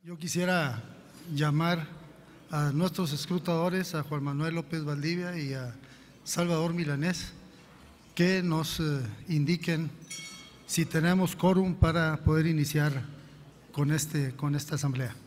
Yo quisiera llamar a nuestros escrutadores, a Juan Manuel López Valdivia y a Salvador Milanés, que nos indiquen si tenemos quórum para poder iniciar con esta asamblea.